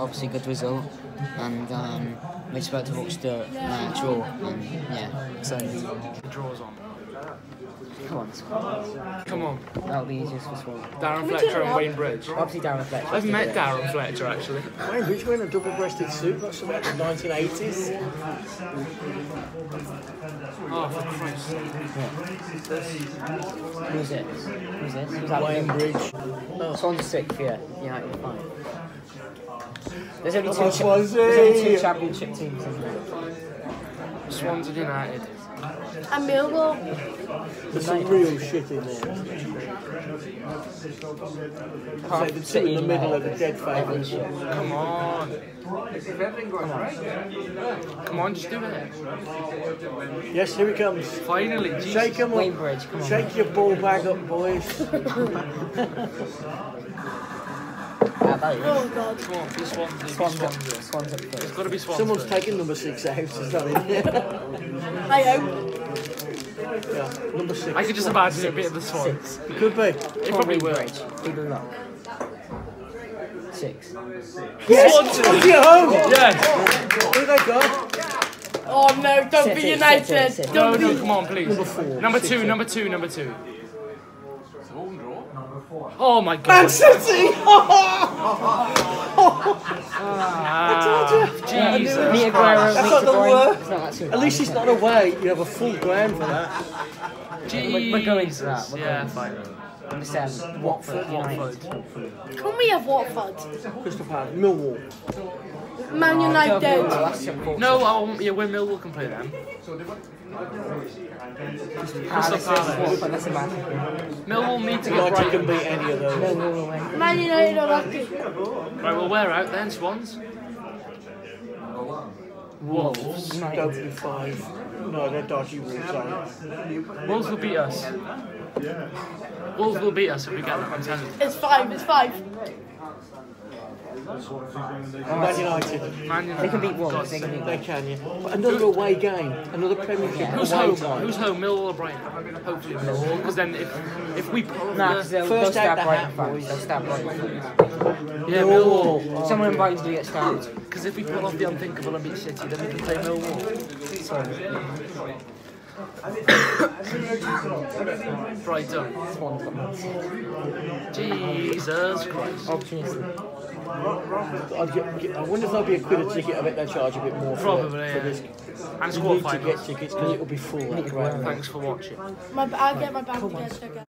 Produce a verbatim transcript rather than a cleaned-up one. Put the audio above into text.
obviously good result, and um, we expect to watch the uh, draw, and yeah, excited. The draw's on. Come on, Swansea. Come on. That'll be easiest for Swansea. Darren Fletcher and Wayne Bridge. Obviously Darren Fletcher. I've met Darren Fletcher actually. Wayne Bridge wearing a double-breasted suit, that's about the nineteen eighties. Oh, for Christ's sake. Who's it? Who's this? Who's that? Wayne Bridge. Oh. Swansea sixth, yeah. United five. There's only two, Oh, cha there's only Swansea! two championship teams, isn't there? Swansea United. And Millwall. There's some real shit in there. Half Say the two in the middle of the dead favourites. Come on. Come on, just do it. Yes, here he comes. Finally, Jesus. Shake him Wayne up. Bridge, come on. Shake your ball bag up, boys. How about you? Oh God. Come on, be Swansea. Be Swans up, Swansea. Swans up It's first. got to be Swansea. Someone's taking number six out, is that it? I hope. Yeah, number six. I could just imagine it being the Swans. Six. It could be. It probably will. Bridge. Good luck. Six. Yes! Swansea. Up your home! Yes. Who they got? Oh no, don't Sit be it, United. sit it, sit it. No, Don't no, be. come on, please. Number four. Number Six, two, six. number two, number two. Oh my God. Man City! Ah, Jesus. Meet Aguero, Christ. That's meet not De the Bruyne. worst. It's not that too At least bad, it's is not away. You have a full ground for that. We're- we're going to that, we're Yeah, going. fine. it? Number seven. Watford. Watford. United. Can we have Watford? Crystal Palace, Millwall. Man Oh, United. that's important. No, I won't. Yeah, when Millwall can play them. Palace, Palace. Watford, that's a bad. Millwall need to get United Brighton. can beat any of those. Millwall away. Man United are lucky. Right, well, we're out then, Swans. Wolves. United. Don't be five. No, they're dodgy Wolves, aren't Wolves will beat us. Wolves will beat us if we get them, I'm telling you. It's five. It's five. Man United. Man United. They can beat Wolves. God's They can sake. beat They Wolves. can, yeah. But another away game. Another Premiership Who's away home? time. Who's home? Millwall or Brighton? Hopefully Millwall, because then if if we pull off Nah, because the... they'll, they'll First out stab the Brighton hat, fans. boys. They'll stab Brighton fans. Yeah, Millwall. Someone in Brighton do get stabbed. Because if we pull off the unthinkable and beat City, then we can play Millwall. Brighton. Swans got Man City. Jesus Christ. Opportunity. I'd get, get, I wonder if there'll be a quid a ticket. I bet they'll charge a bit more for, Probably, for yeah. this. And You squad need to get finals. tickets because it'll be full. That ground. Thanks for watching. My, I'll get my bag again.